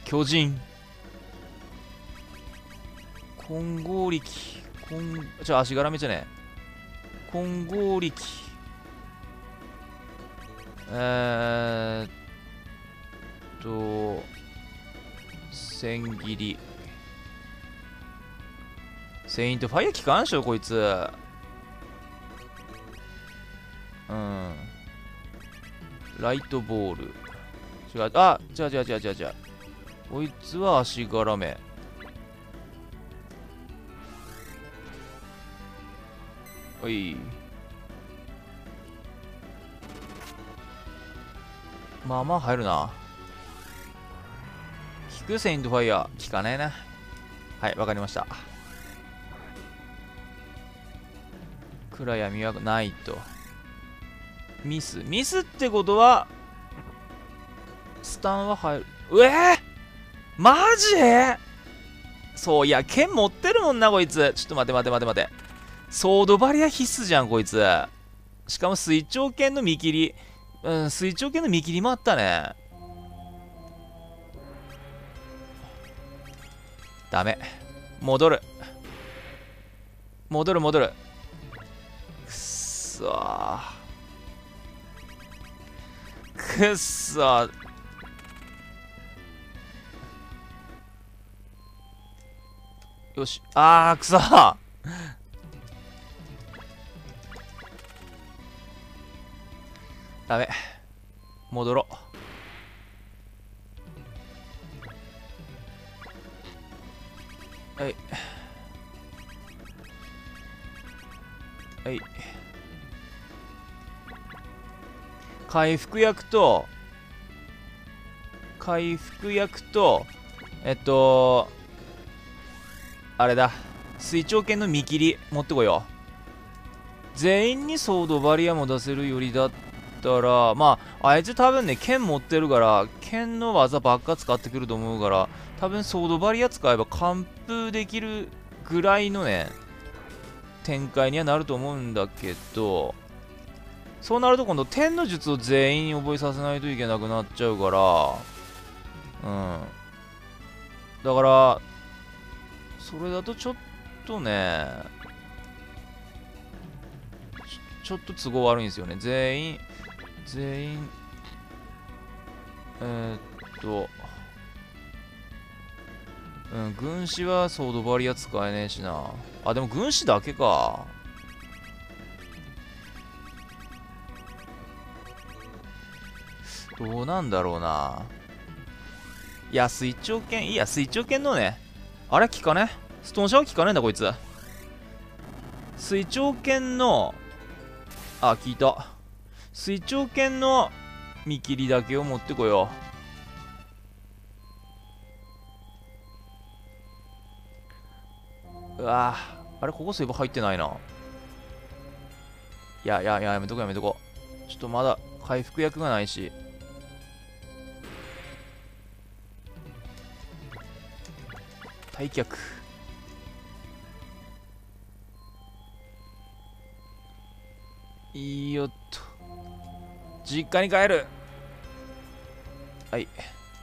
巨人。金剛力。足柄めじゃねえ。金剛力。千切り。セイントファイア効かんしょ、こいつ。うん。ライトボール。違う。あ、違う。こいつは足柄め。おい。まあまあ入るな。効くセイントファイア。効かねえな。はい、わかりました。暗闇はないと。ミスってことは、スタンは入る。マジそう、いや、剣持ってるもんな、こいつ。ちょっと待て。ソードバリア必須じゃん、こいつ。しかも水長剣の見切り。水長剣の見切りもあったね。ダメ。戻る。くっそー。よし。くそー。ダメ。戻ろう。はい。回復薬と、あれだ。水長剣の見切り持ってこよう。全員にソードバリアも出せるよりだったら、まあ、あいつ多分ね、剣持ってるから、剣の技ばっか使ってくると思うから、多分ソードバリア使えば完封できるぐらいのね、展開にはなると思うんだけど、そうなると今度天の術を全員覚えさせないといけなくなっちゃうから、だからそれだとちょっとね、ちょっと都合悪いんですよね。全員軍師はソードバリア使えねえしな。あ、でも軍師だけか。どうなんだろうな。いや、水長剣、いいや、水長剣のね。あれ効かね、ストーンシャワー効かねえんだ、こいつ。水長剣の、効いた。水長剣の見切りだけを持ってこよう。あれ、ここそういえば入ってないな。やめとこ。ちょっとまだ回復薬がないし。退却。いいよっと。実家に帰る。はい。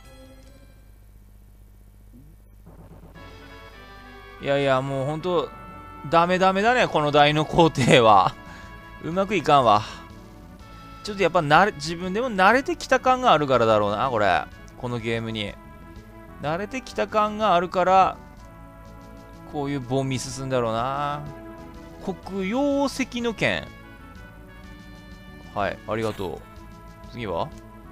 いや、もうほんと、ダメだね、この台の工程は。うまくいかんわ。ちょっとやっぱ自分でも慣れてきた感があるからだろうな、これ。このゲームに。慣れてきた感があるから、こういうボンミスすんだろうな。黒曜石の剣。はい、ありがとう。次は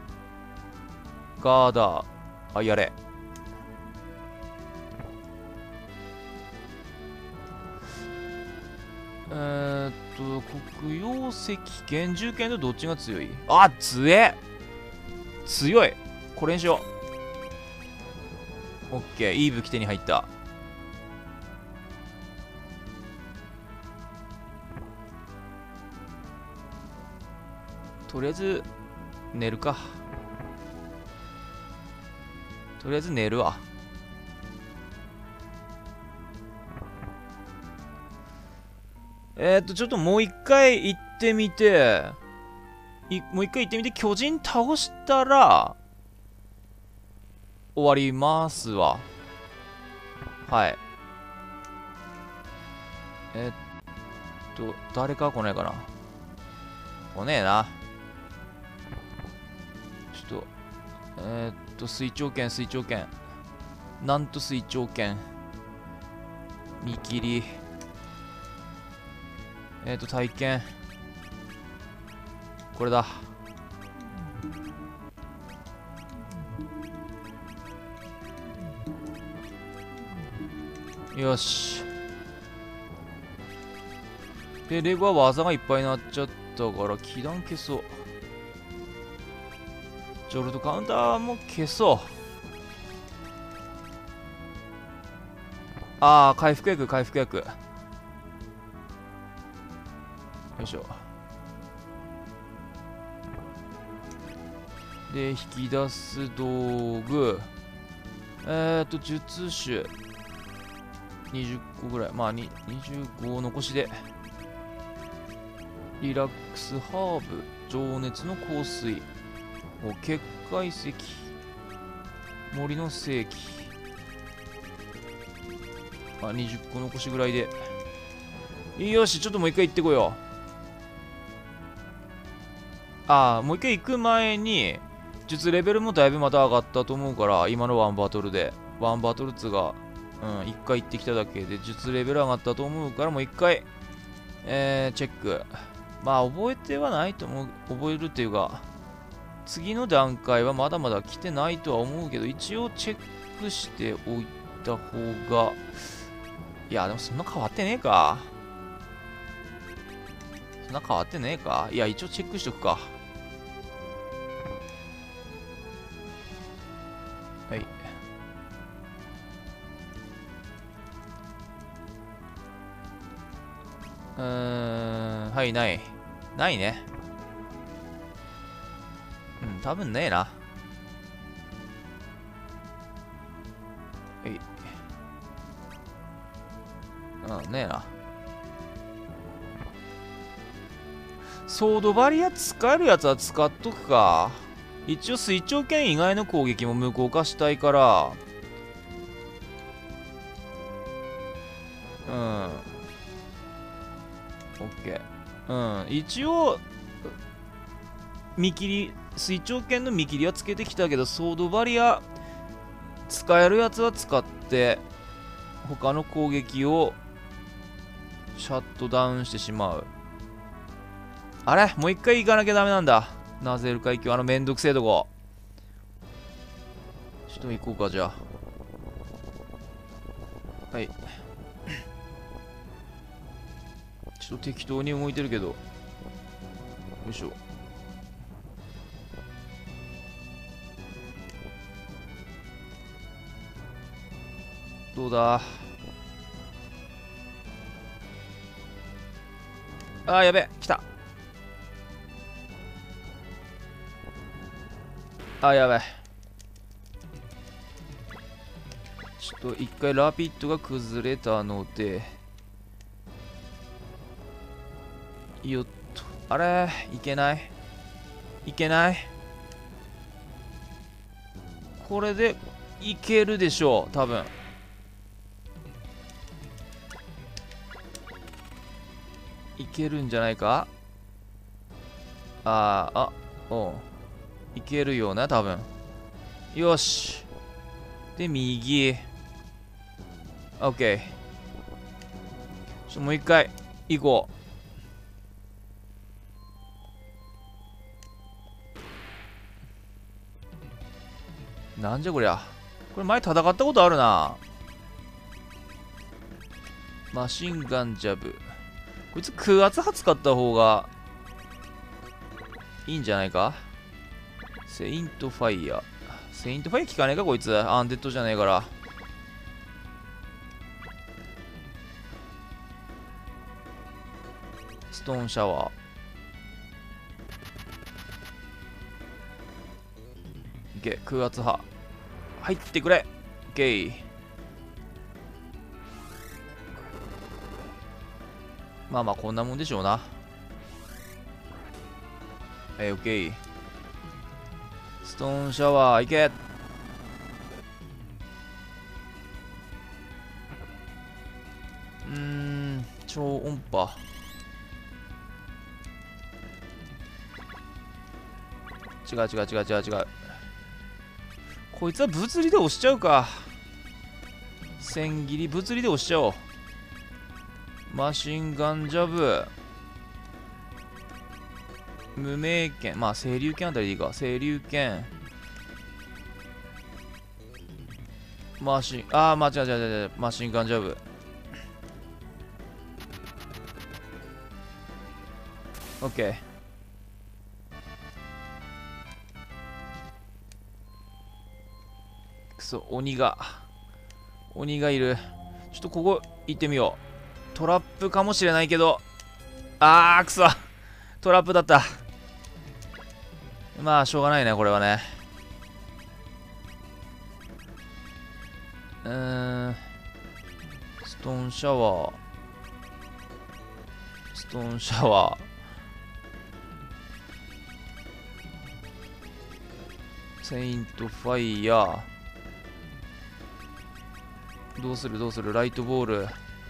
ガーダー。やれ。黒曜石、幻獣剣とどっちが強い？強い。これにしよう。オッケー、いい武器手に入った。とりあえず寝るか。とりあえず寝るわ。ちょっともう一回行ってみて、巨人倒したら、 終わりますわ。はい。誰か来ないかな。来ねえな。ちょっと、水長剣、水長剣。なんと水長剣。見切り。体験。これだ。よし。で、レゴは技がいっぱいになっちゃったから、気弾消そう。ジョルトカウンターも消そう。ああ、回復薬、回復薬。よいしょ。で、引き出す道具。術種。20個ぐらい。まあ、25残しで。リラックスハーブ。情熱の香水。結界石。森の世紀。まあ、20個残しぐらいで。よし、ちょっともう一回行ってこよう。もう一回行く前に、術レベルもだいぶまた上がったと思うから、今のワンバトルで。ワンバトル2が、一回行ってきただけで、術レベル上がったと思うから、もう一回、チェック。まあ、覚えてはないと思う。覚えるっていうか、次の段階はまだまだ来てないとは思うけど、一応チェックしておいた方が、いや、でもそんな変わってねえか。そんな変わってねえか。いや、一応チェックしとくか。はい。はい、ない。ないね。うん、多分ねえな。はい。ねえな。ソードバリア使えるやつは使っとくか。一応水長剣以外の攻撃も無効化したいから。うん。オッケー。うん。一応、見切り、水長剣の見切りはつけてきたけど、ソードバリア使えるやつは使って、他の攻撃をシャットダウンしてしまう。あれもう一回行かなきゃダメなんだ。ナゼル海峡、めんどくせえとこ。ちょっと行こうか、じゃあ。はい。ちょっと適当に動いてるけど。よいしょ。どうだ。やべ、来た。やばい。ちょっと一回ラピッドが崩れたので。よっと。あれいけない。いけない。これでいけるでしょう、多分。いけるんじゃないか。おう。いけるよな、多分。よし。で、右。オッケー。もう一回、行こう。なんじゃこりゃ。これ前戦ったことあるな。マシンガンジャブ。こいつ空圧波使った方がいいんじゃないか。セイントファイヤー。セイントファイヤー効かねえかこいつ。アンデッドじゃねえから。ストーンシャワー。いけ、空圧波。入ってくれ。オッケー。まあまあこんなもんでしょうな。オッケー。ストーンシャワーいけ。 超音波。違う違う違う違う違う。こいつは物理で押しちゃうか。千切り物理で押しちゃおう。マシンガンジャブ。無名剣。まあ、清流剣あたりでいいか。清流剣。マシン、ああ、間違え違う違う。マシンガンジャブ。オッケー。くそ、鬼がいる。ちょっとここ行ってみよう。トラップかもしれないけど、くそ、トラップだった。まあしょうがないね、これはね。ストーンシャワー、ストーンシャワー、セイントファイヤー。どうするどうする。ライトボール、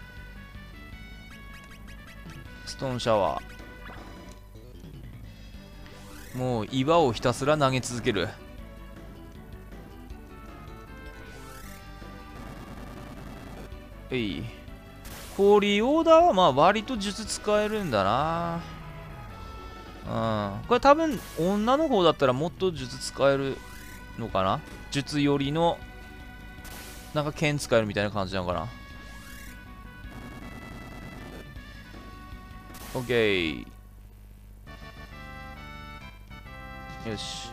ストーンシャワー。もう岩をひたすら投げ続ける。ホーリーオーダーはまあ割と術使えるんだな。これ多分女の方だったらもっと術使えるのかな。術よりのなんか剣使えるみたいな感じなのかな。オッケー。よし。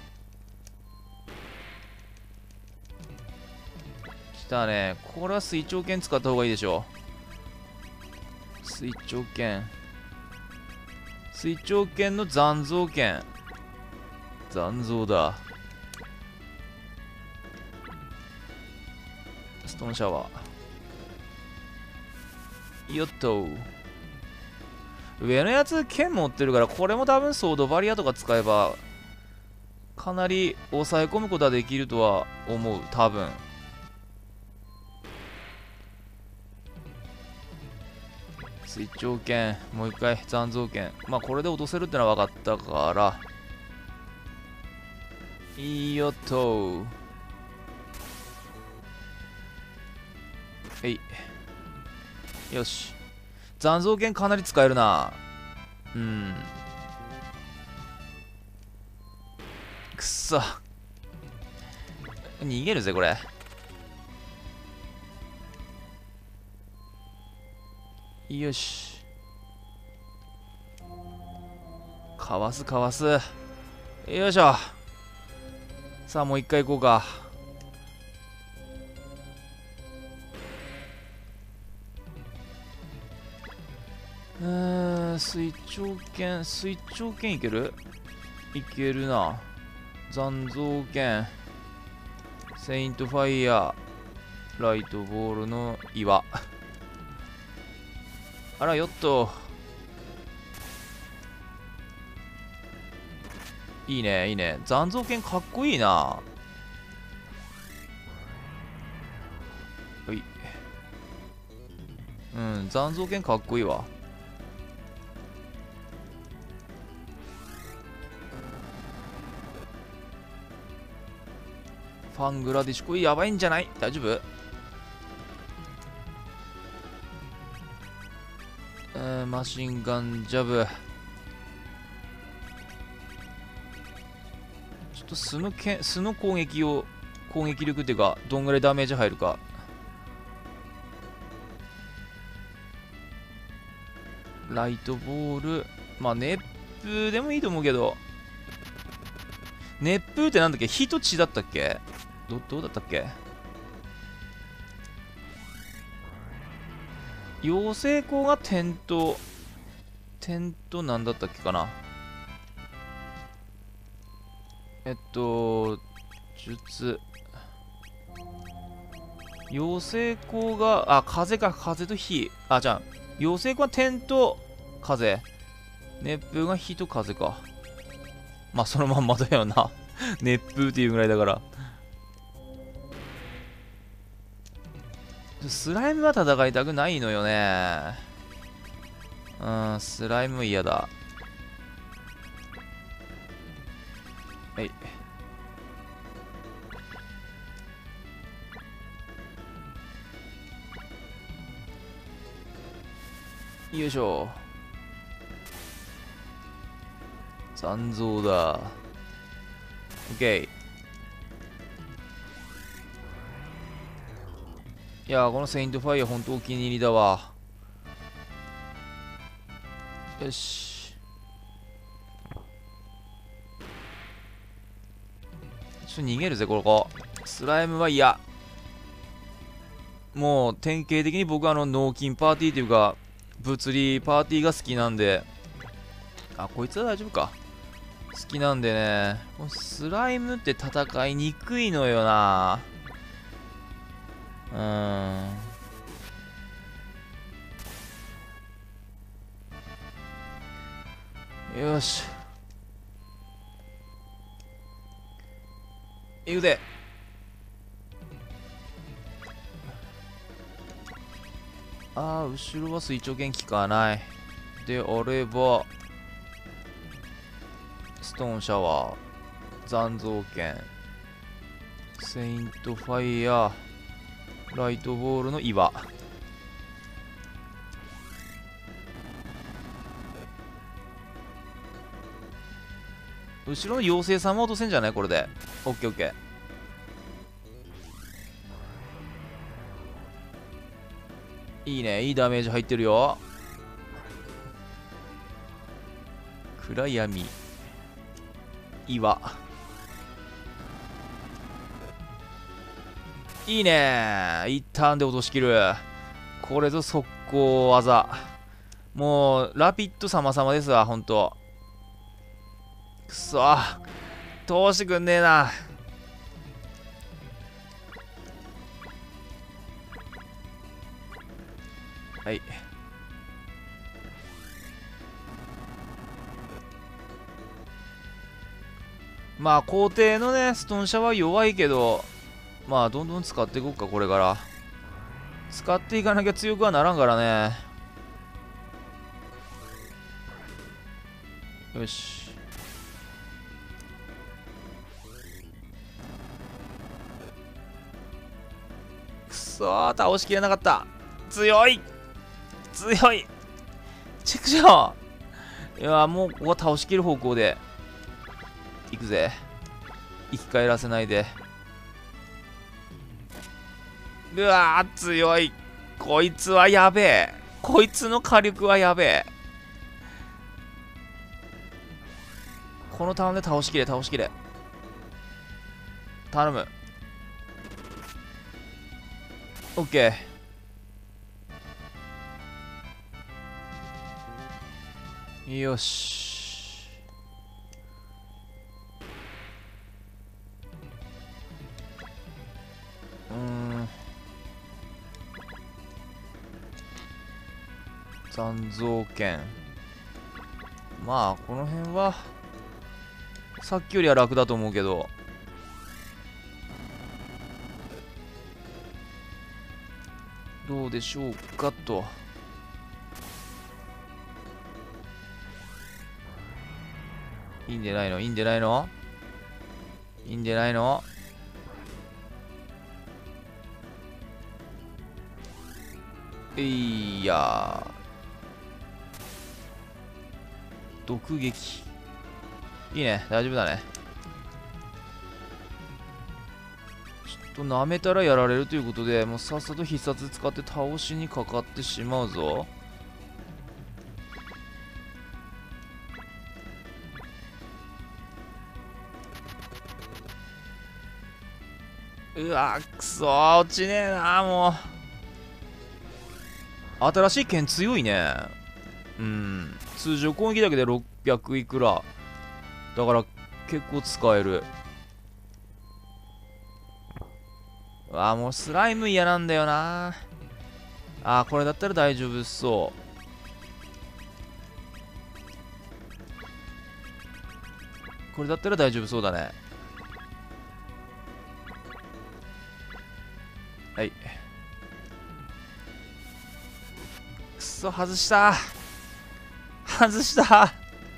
来たね。これは水長剣使った方がいいでしょう。水長剣。水長剣の残像剣。残像だ。ストーンシャワー。よっと。上のやつ剣持ってるから、これも多分ソードバリアとか使えばかなり抑え込むことはできるとは思う。多分水長剣、もう一回残像剣。まあこれで落とせるってのは分かったから、いいよと。よし。残像剣かなり使えるな。くっそ。逃げるぜこれ。よし。かわすかわす。よいしょ。さあもう一回行こうか。水長剣、水長剣いける？いけるな。残像剣、セイントファイヤー、ライトボールの岩。あらよっと。いいねいいね。残像剣かっこいいな。はい。残像剣かっこいいわ。ファングラディッシュ、これやばいんじゃない？大丈夫？マシンガンジャブ。ちょっと素の攻撃力っていうか、どんぐらいダメージ入るか。ライトボール、まあ熱風でもいいと思うけど。熱風ってなんだっけ？火と血だったっけ？どうだったっけ？妖精光が点となんだったっけかな。術。妖精光が、風か、風と火。じゃあ、妖精光は点と風。熱風が火と風か。まあ、そのまんまだよな。熱風っていうぐらいだから。スライムは戦いたくないのよね。 うん、スライム嫌だ。はい。よいしょ。残像だ。オッケー。いやー、このセイントファイア本当お気に入りだわ。よし。ちょっと逃げるぜ、ここ。スライムは嫌。もう典型的に僕は脳筋パーティーというか、物理パーティーが好きなんで。あ、こいつは大丈夫か。好きなんでね。このスライムって戦いにくいのよな。よし。いくで。ああ、後ろは垂直剣効かない。であれば、ストーンシャワー、残像剣、セイントファイヤー、ライトボールの岩。後ろの妖精さんも落とせんじゃないこれで。オッケーオッケー。いいね、いいダメージ入ってるよ。暗闇、岩。いいね、一旦で落としきる。これぞ速攻技。もうラピッド様々ですわ、ほんと。くそ、通してくんねえな。はい。まあ皇帝のねストーンシャワー弱いけど、まあどんどん使っていこうか。これから使っていかなきゃ強くはならんからね。よし。くそー、倒しきれなかった。強い強い、チェックしよう。いやもうここは倒しきる方向でいくぜ。生き返らせないで。うわー強い。こいつはやべえ。こいつの火力はやべえ。このターンで倒しきれ倒しきれ。頼む。オッケー。よし。残像剣。まあこの辺はさっきよりは楽だと思うけど、どうでしょうかと。いいんじゃないの、いいんじゃないの、いいんじゃないの。いや毒撃いいね、大丈夫だね。ちょっと舐めたらやられるということで、もうさっさと必殺使って倒しにかかってしまうぞ。うわくそー、落ちねえな。もう新しい剣強いね。通常攻撃だけで600いくらだから結構使える。もうスライム嫌なんだよな。これだったら大丈夫そう。これだったら大丈夫そうだね。はい。くそ、外した。 外した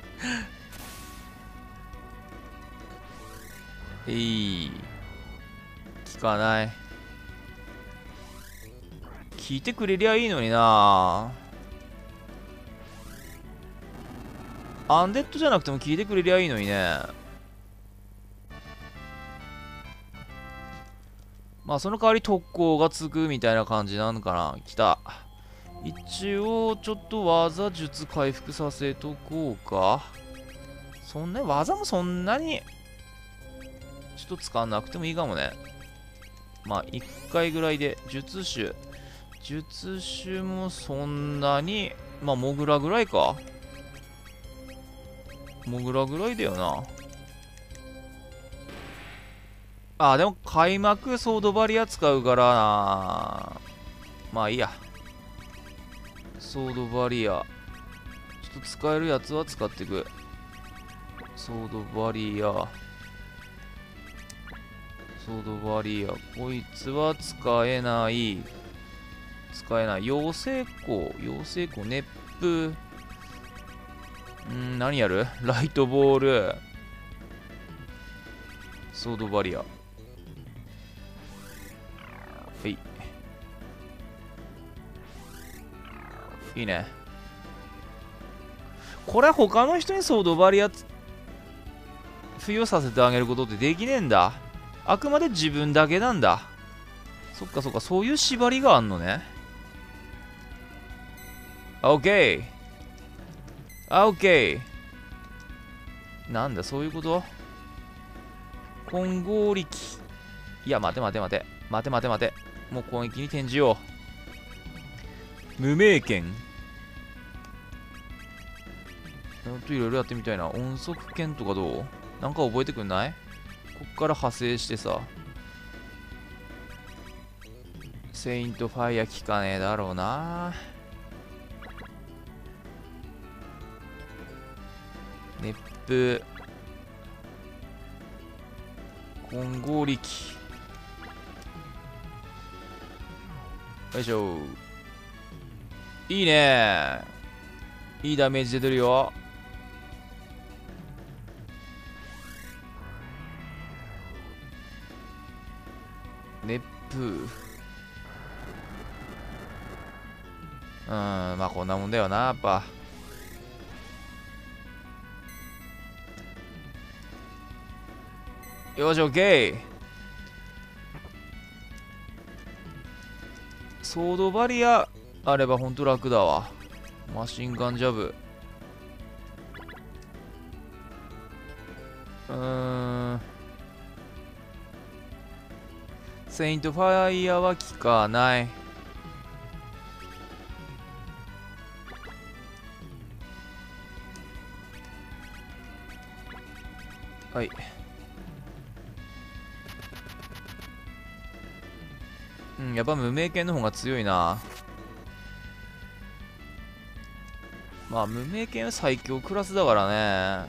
効かない。聞いてくれりゃいいのにな。アンデッドじゃなくても聞いてくれりゃいいのにね。まあその代わり特攻がつくみたいな感じなのかな。来た。一応ちょっと技術回復させとこうか。そんな技もそんなにちょっと使わなくてもいいかもね。まあ1回ぐらいで術種もそんなに、まあモグラぐらいか。モグラぐらいだよな。あ、でも開幕ソードバリア使うからな。まあいいや。ソードバリア。ちょっと使えるやつは使っていく。ソードバリア。ソードバリア。こいつは使えない。妖精光、熱風。何やるライトボール。ソードバリア。はい。いいね。これ他の人にソードバリア付与させてあげることってできねえんだ。あくまで自分だけなんだ。そっかそっか、そういう縛りがあんのね。オッケー。オッケー。なんだ、そういうこと？混合力。いや、待て。もう攻撃に転じよう。無名剣。いろいろやってみたいな。音速剣とかどう？なんか覚えてくんない？こっから派生してさ。セイントファイア効かねえだろうな。熱風。混合力。よいしょ。いいね。いいダメージ出てるよ。熱風。まあこんなもんだよな、やっぱ。よし、オッケー。ソードバリアあればほんと楽だわ。マシンガンジャブ。セイントファイアは効かない。はい。やっぱ無名剣の方が強いな。まあ無名剣は最強クラスだからね。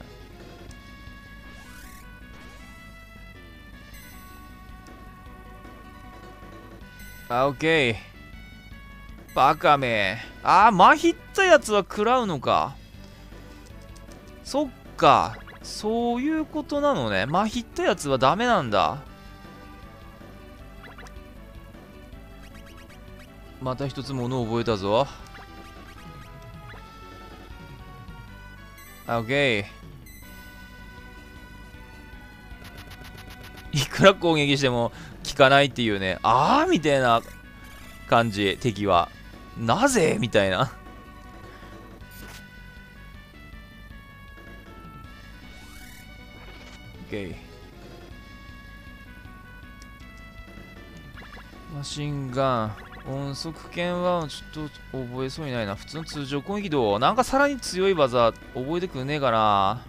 オッケー。バカめ。麻痺ったやつは食らうのか。そっか。そういうことなのね。麻痺ったやつはダメなんだ。また一つものを覚えたぞ。オッケー。いくら攻撃しても効かないっていうね。みたいな感じ、敵は。なぜみたいな。オッケー。マシンガン。音速剣はちょっと覚えそうにないな。普通の通常攻撃どう？なんかさらに強い技覚えてくんねえかな。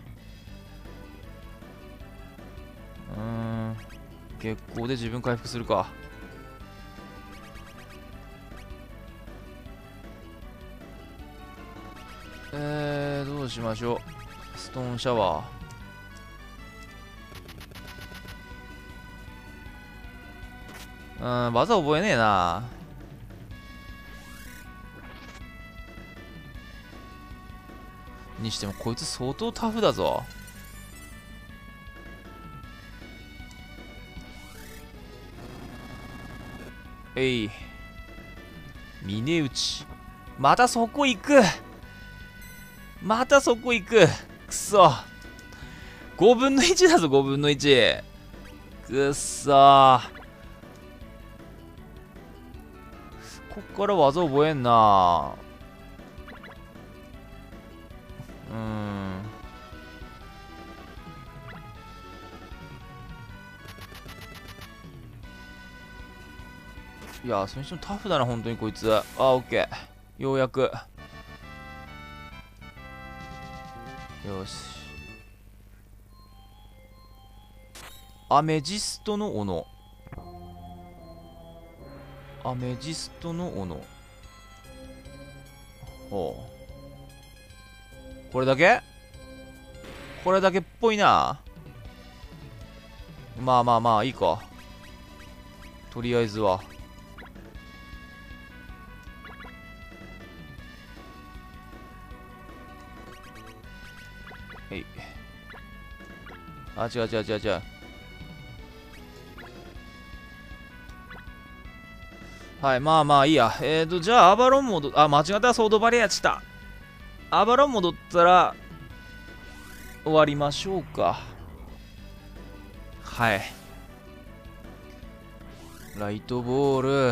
月光で自分回復するか。どうしましょう。ストーンシャワー。技覚えねえな。 にしてもこいつ相当タフだぞ。えい。峰打ち。またそこ行く。またそこ行く。くそ。5分の1だぞ、5分の1。くっそー。こっから技覚えんな。いや、それにしてもタフだな、本当にこいつ。あ、オッケー。ようやく。よし。アメジストの斧。アメジストの斧。ほう。これだけ？これだけっぽいな。まあまあまあ、いいか。とりあえずは。えい。あ、違う違う違う違う。はい、まあまあいいや。じゃあ、アバロンあ、間違ったソードバリアした。アバロン戻ったら、終わりましょうか。はい。ライトボール。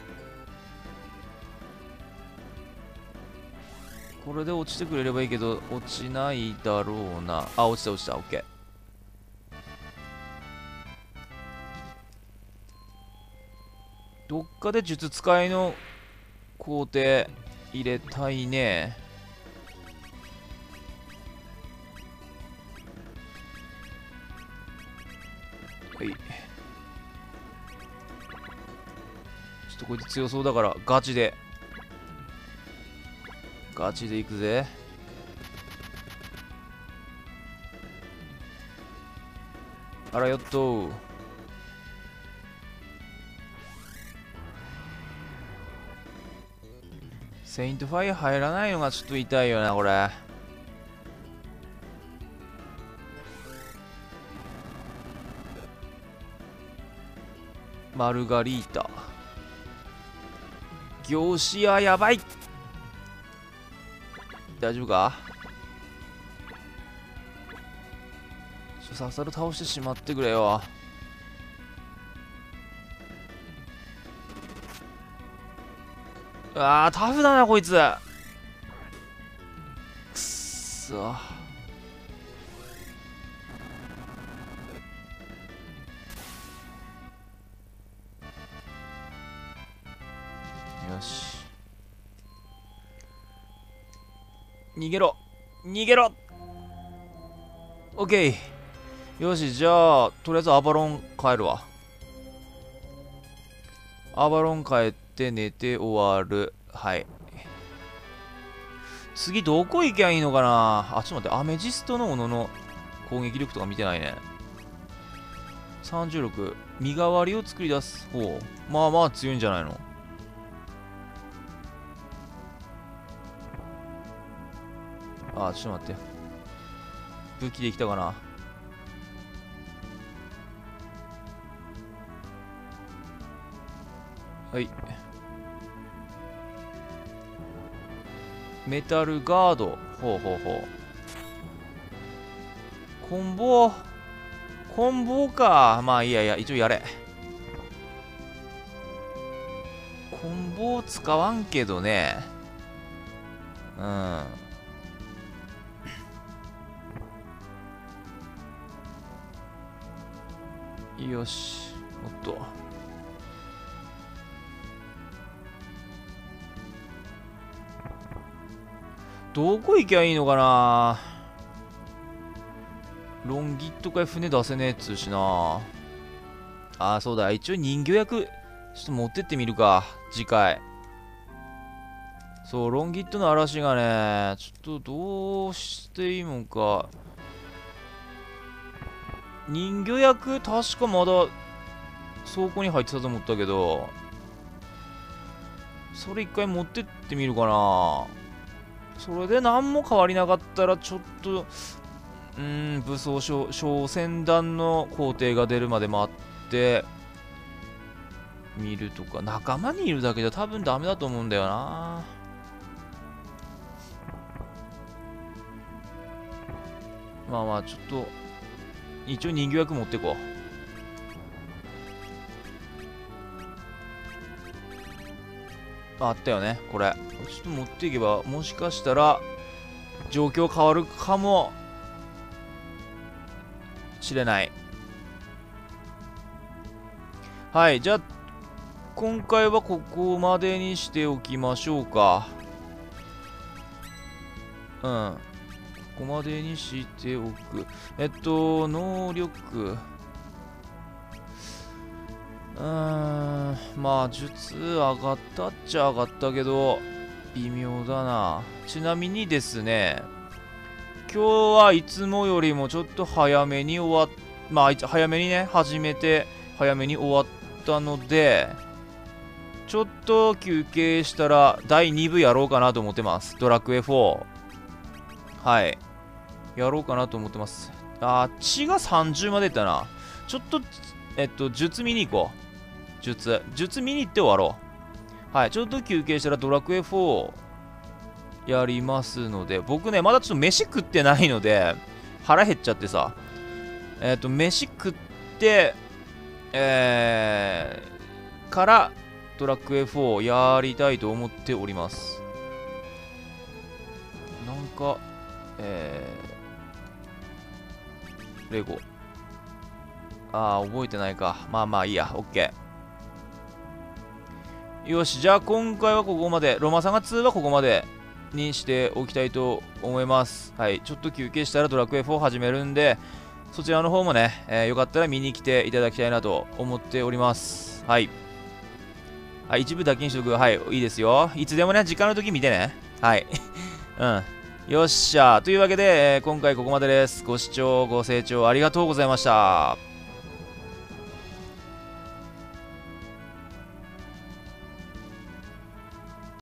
これで落ちてくれればいいけど、落ちないだろうな。あ、落ちた落ちた。オッケー。どっかで術使いの工程入れたいね。はい。ちょっとこいつ強そうだからガチでいくぜ。あらよっと。セイントファイア入らないのがちょっと痛いよなこれ。マルガリータ。業師はやばい。大丈夫か？ササル倒してしまってくれよ。あー、タフだなこいつ。くっそ。よし。逃げろ逃げろ。オッケー。よし、じゃあとりあえずアバロン帰るわ。アバロン帰って寝て終わる。はい。次どこ行きゃいいのかな。あ、ちょっと待って。アメジストの斧の攻撃力とか見てないね。36。身代わりを作り出す方。まあまあ強いんじゃないの。あ、ちょっと待って。武器できたかな。はい。メタルガード。ほうほうほう。コンボか。まあいいやいや、一応やれ。コンボ使わんけどね。うん。よし。おっと。どこ行きゃいいのかな。ロンギットか船出せねえっつうしな。あ、そうだ。一応人魚役、ちょっと持ってってみるか。次回。そう、ロンギットの嵐がね、ちょっとどうしていいもんか。人魚役、確かまだ倉庫に入ってたと思ったけど、それ一回持ってってみるかな。 それで何も変わりなかったら、ちょっと、武装小船団の工程が出るまで待って、見るとか、仲間にいるだけじゃ多分ダメだと思うんだよな。まあまあ、ちょっと、一応人形役持ってこう。あったよね、これ。ちょっと持っていけば、もしかしたら、状況変わるかもしれない。はい、じゃあ、今回はここまでにしておきましょうか。うん。ここまでにしておく。能力。まあ、術上がったっちゃ上がったけど、微妙だな。ちなみにですね、今日はいつもよりもちょっと早めに早めにね、始めて、早めに終わったので、ちょっと休憩したら第2部やろうかなと思ってます。ドラクエ4。はい。やろうかなと思ってます。血が30までいったな。ちょっと、術見に行こう。術見に行って終わろう。はい。ちょっと休憩したらドラクエ4やりますので、僕ね、まだちょっと飯食ってないので、腹減っちゃってさ。飯食って、から、ドラクエ4やりたいと思っております。なんか、レゴ。覚えてないか。まあまあいいや、オッケー。よし、じゃあ今回はここまで。ロマサガ2はここまでにしておきたいと思います。はい、ちょっと休憩したらドラクエ4始めるんで、そちらの方もね、よかったら見に来ていただきたいなと思っております。はい。はい、一部だけにしとく。はい、いいですよ。いつでもね、時間の時見てね。はい。うん。よっしゃ。というわけで、今回ここまでです。ご視聴、ご清聴ありがとうございました。